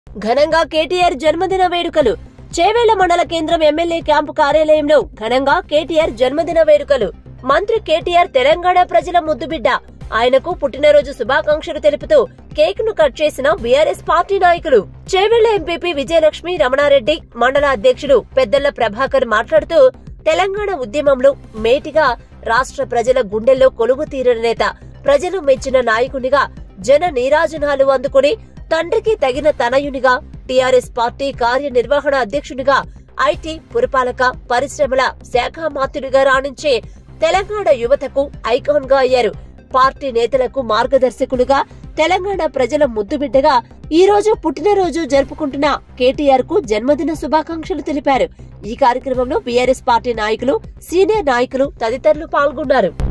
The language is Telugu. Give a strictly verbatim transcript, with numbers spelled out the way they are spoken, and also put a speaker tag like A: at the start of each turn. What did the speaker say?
A: ఘనంగా కేటీఆర్ జన్మదిన వేడుకలు. చేవేళ్ల మండల కేంద్రం ఎమ్మెల్యే క్యాంపు కార్యాలయంలో ఘనంగా కేటీఆర్ జన్మదిన వేడుకలు. మంత్రి కేటీఆర్ తెలంగాణ ప్రజల ముద్దుబిడ్డ. ఆయనకు పుట్టినరోజు శుభాకాంక్షలు తెలుపుతూ కేక్ ను కట్ చేసిన బీఆర్ఎస్ పార్టీ నాయకులు. చేవేళ్ల ఎంపీపీ విజయలక్ష్మి రమణారెడ్డి, మండల అధ్యక్షుడు పెద్దళ్ల ప్రభాకర్ మాట్లాడుతూ తెలంగాణ ఉద్యమంలో మేటిగా రాష్ట్ర ప్రజల గుండెల్లో కొలువు తీరిన నేత, ప్రజలు మెచ్చిన నాయకునిగా జన నీరాజనాలు అందుకుని తండ్రికి తగిన తనయునిగా టీఆర్ఎస్ పార్టీ కార్యనిర్వహణ అధ్యక్షునిగా ఐటీ, పురపాలక, పరిశ్రమల శాఖ మంత్రిగా రాణించే తెలంగాణ యువతకు ఐకాన్ గా అయ్యారు. పార్టీ నేతలకు మార్గదర్శకులుగా, తెలంగాణ ప్రజల ముద్దుబిడ్డగా ఈ రోజు పుట్టినరోజు జరుపుకుంటున్న కేటీఆర్ కు జన్మదిన శుభాకాంక్షలు తెలిపారు. ఈ కార్యక్రమంలో బీఆర్ఎస్ పార్టీ నాయకులు, సీనియర్ నాయకులు తదితరులు పాల్గొన్నారు.